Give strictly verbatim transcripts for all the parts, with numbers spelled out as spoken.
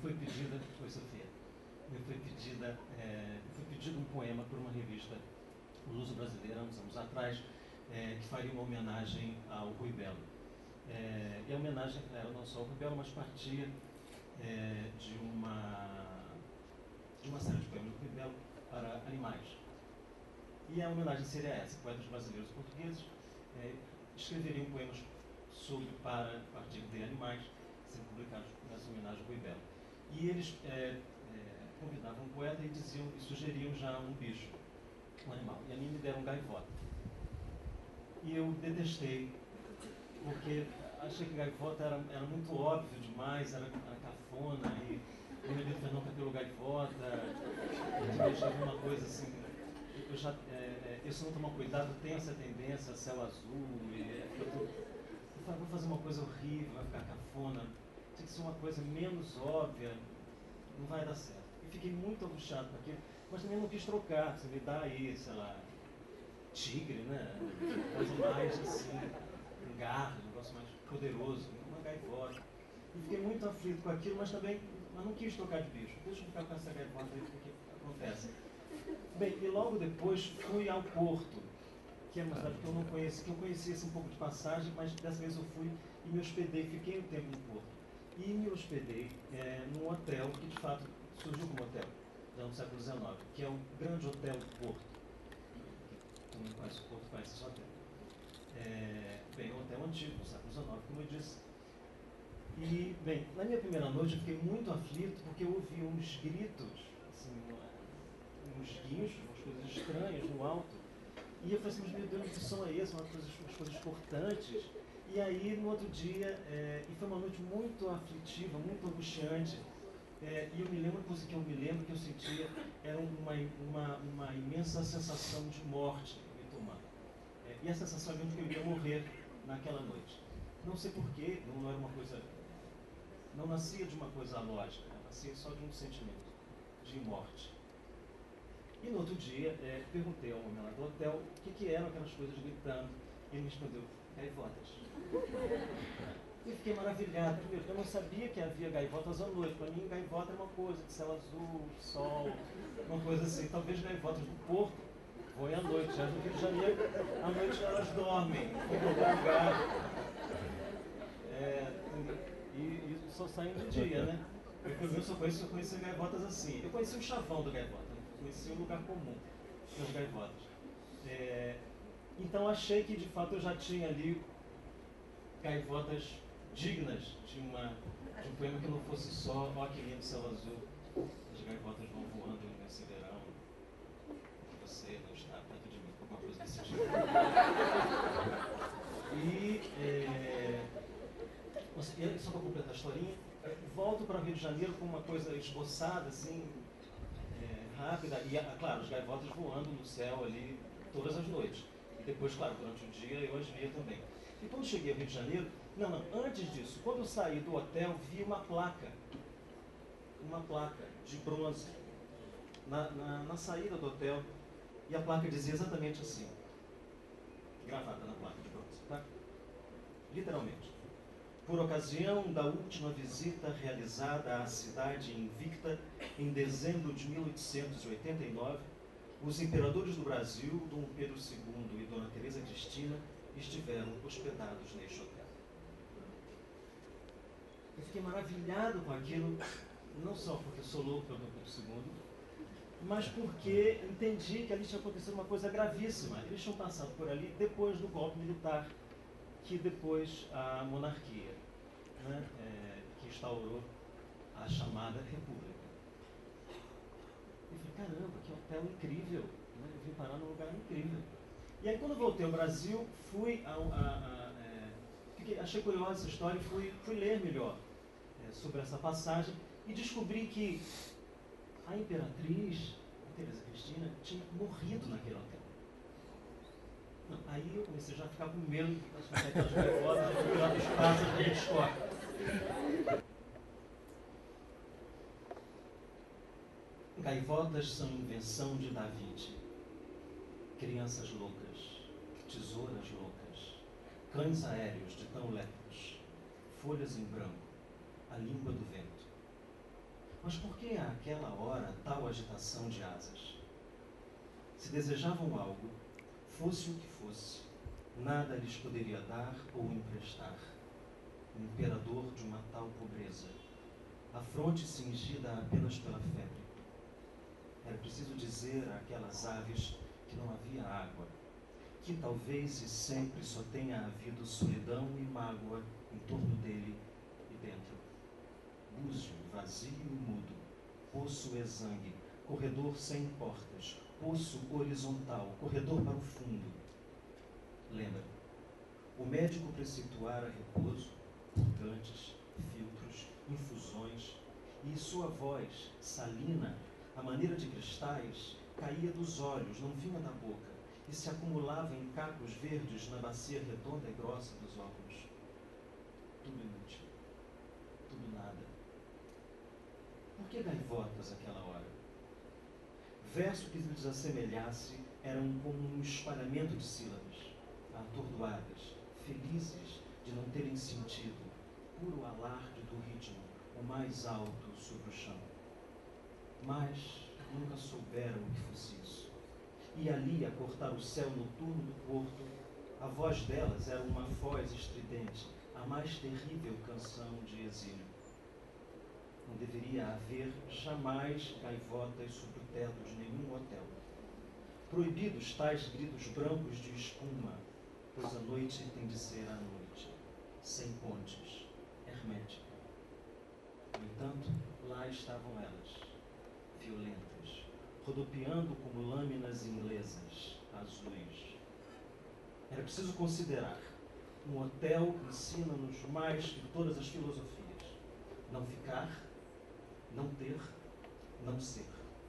foi pedida, foi Sofia, me foi pedida, é, foi pedido um poema por uma revista luso-brasileira, uns anos atrás, é, que faria uma homenagem ao Rui Belo. É, e a homenagem era não só ao Rui Belo, mas partia é, de, uma, de uma série de poemas do Rui Belo para animais. E a homenagem seria essa: poetas brasileiros e portugueses é, escreveriam poemas sobre, para, a partir de animais, sendo publicados nessa homenagem ao Rui Belo. E eles é, é, convidavam um poeta e diziam, e sugeriam já um bicho, um animal. E a mim me deram um gaivota. E eu detestei, porque achei que gaivota era, era muito óbvio demais, era, era cafona, e eu me lembro Fernão Capelo Gaivota, eu achava uma coisa assim. Eu, já, é, é, eu, se não tomar cuidado, tenho essa tendência a céu azul, e, é, eu, tô, eu falo, vou fazer uma coisa horrível, vai ficar cafona, tem que ser uma coisa menos óbvia, não vai dar certo. E fiquei muito angustiado com aquilo, mas também não quis trocar, você me dá aí, sei lá, tigre, né? Coisa mais assim, um garro, um negócio mais poderoso, uma gaivota. E fiquei muito aflito com aquilo, mas também mas não quis trocar de bicho. Deixa eu ficar com essa gaivota aí, porque acontece. Bem, e logo depois fui ao Porto, que é uma cidade que eu não conhecia, que eu conhecia assim, um pouco de passagem, mas dessa vez eu fui e me hospedei, fiquei um tempo no Porto. E me hospedei é, num hotel que de fato surgiu como hotel, já no século dezenove, que é o Grande Hotel do Porto. Quem não conhece o Porto conhece esse hotel. É, bem, é um hotel antigo, no século dezenove, como eu disse. E, bem, na minha primeira noite eu fiquei muito aflito porque eu ouvi uns gritos, assim, uns guinhos, umas coisas estranhas no alto. E eu falei assim, mas meu Deus, que som é esse? Umas coisas, umas coisas cortantes. E aí, no outro dia, é, e foi uma noite muito aflitiva, muito angustiante. É, e eu me lembro, a coisa que eu me lembro, que eu sentia, era uma, uma, uma imensa sensação de morte me tomando. É, e a sensação de que eu iria morrer naquela noite. Não sei porquê, não, não era uma coisa... Não nascia de uma coisa lógica, nascia só de um sentimento de morte. E no outro dia, é, perguntei ao homem lá do hotel o que, que eram aquelas coisas gritando. E ele me respondeu, gaivotas. E eu fiquei maravilhado. Primeiro, eu não sabia que havia gaivotas à noite. Para mim, gaivota era uma coisa de céu azul, sol, uma coisa assim. Talvez gaivotas do Porto voem à noite. Já no Rio de Janeiro, à noite elas dormem em qualquer lugar. É, e, e só saem de dia, né? Eu, eu só conheci, eu conheci gaivotas assim. Eu conheci o chavão da gaivota, eu conheci o lugar comum das gaivotas. É, então achei que de fato eu já tinha ali gaivotas dignas de, uma, de um poema que não fosse só ó que lindo céu azul, as gaivotas vão voando nesse verão, você não está perto de mim, alguma coisa desse tipo. E é, só para completar a historinha, volto para o Rio de Janeiro com uma coisa esboçada, assim, é, rápida, e, claro, as gaivotas voando no céu ali todas as noites. E depois, claro, durante o dia eu as via também. E quando cheguei ao Rio de Janeiro, não, não, antes disso, quando eu saí do hotel, vi uma placa, uma placa de bronze, na, na, na saída do hotel, e a placa dizia exatamente assim, gravada na placa de bronze, tá? Literalmente. Por ocasião da última visita realizada à cidade invicta em dezembro de mil oitocentos e oitenta e nove, os imperadores do Brasil, Dom Pedro segundo e Dona Teresa Cristina, estiveram hospedados neste hotel. Eu fiquei maravilhado com aquilo, não só porque sou louco pelo Dom Pedro segundo, mas porque entendi que ali tinha acontecido uma coisa gravíssima. Eles tinham passado por ali depois do golpe militar, que depois a monarquia, né, é, que instaurou a chamada República. Eu falei, caramba, que hotel incrível, né? Eu vim parar num lugar incrível. E aí quando eu voltei ao Brasil, fui a, a, a, é, fiquei, achei curiosa essa história e fui, fui ler melhor é, sobre essa passagem e descobri que a imperatriz, a Teresa Cristina, tinha morrido naquele hotel. Não, aí eu comecei já a ficar com medo das aquelas gaivotas, de virar dos pássaros que a gente escolhe. Gaivotas são invenção de David. Crianças loucas, tesouras loucas, cães aéreos de tão lepros, folhas em branco, a língua do vento. Mas por que àquela hora tal agitação de asas? Se desejavam algo, fosse o que fosse, nada lhes poderia dar ou emprestar. O imperador de uma tal pobreza, a fronte cingida apenas pela febre. Era preciso dizer àquelas aves que não havia água, que talvez e sempre só tenha havido solidão e mágoa em torno dele e dentro. Búzio vazio e mudo, poço exangue, corredor sem portas, poço horizontal, corredor para o fundo. Lembra, o médico preceptuara repouso, purgantes, filtros, infusões, e sua voz, salina, à maneira de cristais, caía dos olhos, não vinha da boca, e se acumulava em cacos verdes na bacia redonda e grossa dos óculos. Tudo inútil, tudo nada. Por que gaivotas àquela hora? Verso que lhes assemelhasse eram como um espalhamento de sílabas, atordoadas, felizes de não terem sentido, puro alarde do ritmo, o mais alto sobre o chão. Mas nunca souberam o que fosse isso. E ali, a cortar o céu noturno do porto, a voz delas era uma voz estridente, a mais terrível canção de exílio. Não deveria haver jamais gaivotas sob o teto de nenhum hotel. Proibidos tais gritos brancos de espuma, pois a noite tem de ser a noite, sem pontes, hermética. No entanto, lá estavam elas, violentas, rodopiando como lâminas inglesas, azuis. Era preciso considerar. Um hotel ensina-nos mais que todas as filosofias. Não ficar, não ter, não ser.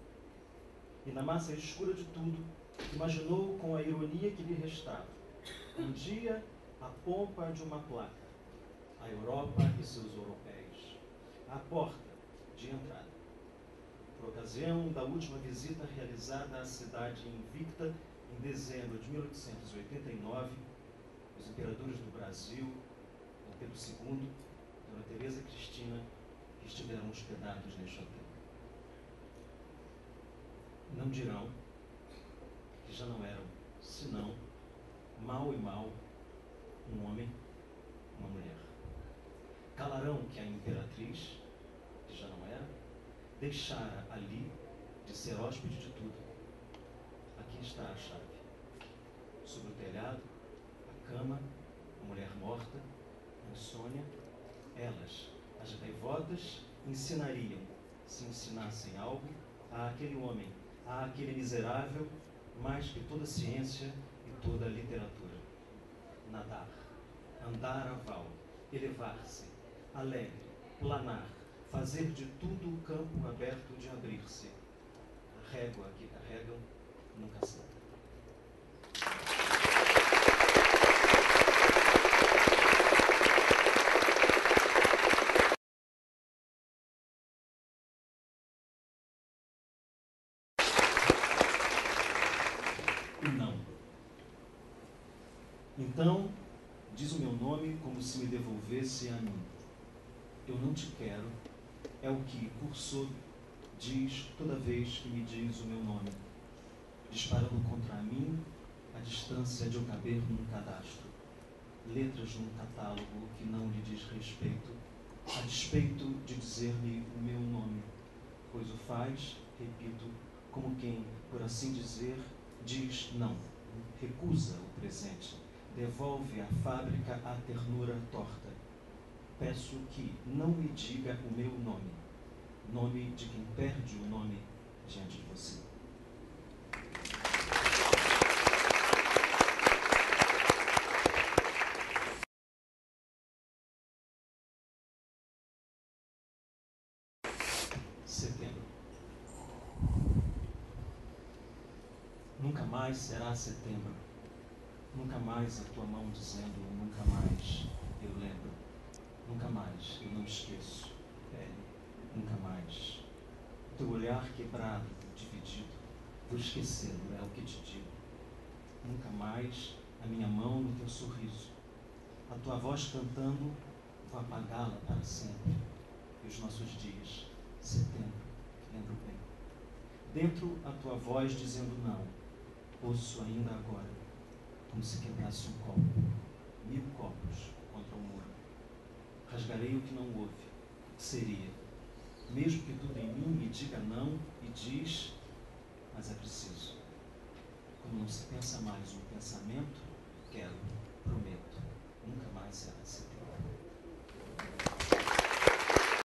E na massa escura de tudo, imaginou com a ironia que lhe restava, um dia a pompa de uma placa, a Europa e seus europeus, a porta de entrada. Por ocasião da última visita realizada à cidade invicta em dezembro de mil oitocentos e oitenta e nove, os imperadores do Brasil, Dom Pedro segundo, Dona Teresa Cristina, que estiveram hospedados neste hotel. Não dirão que já não eram, senão, mal e mal, um homem, uma mulher. Calarão que a imperatriz, que já não era, deixara ali de ser hóspede de tudo. Aqui está a chave. Sobre o telhado, a cama, a mulher morta, a insônia, elas, as gaivotas, ensinariam, se ensinassem algo, a aquele homem, a aquele miserável, mais que toda ciência e toda literatura. Nadar, andar a val, elevar-se, alegre, planar, fazer de tudo o campo aberto de abrir-se. A régua que carregam nunca sai. Não. Então, diz o meu nome como se me devolvesse a mim. Eu não te quero, é o que, por sobre, diz toda vez que me diz o meu nome, disparando contra mim a distância de eu caber num cadastro, letras num catálogo que não lhe diz respeito, a despeito de dizer-me o meu nome, pois o faz, repito, como quem, por assim dizer, diz não, recusa o presente, devolve à fábrica a ternura torta. Peço que não me diga o meu nome, nome de quem perde o nome diante de você. Setembro. Nunca mais será setembro. Nunca mais a tua mão dizendo nunca mais eu lembro. Nunca mais eu não esqueço, pele. Nunca mais. Teu olhar quebrado, dividido. Vou esquecê-lo, é o que te digo. Nunca mais a minha mão no teu sorriso. A tua voz cantando, vou apagá-la para sempre. E os nossos dias Setembro, lembro bem. Dentro a tua voz dizendo não, ouço ainda agora, como se quebrasse um copo, mil copos contra o muro. Rasgarei o que não houve, o que seria, mesmo que tudo em mim me diga não e diz, mas é preciso. Quando não se pensa mais um pensamento, quero, prometo, nunca mais será assim.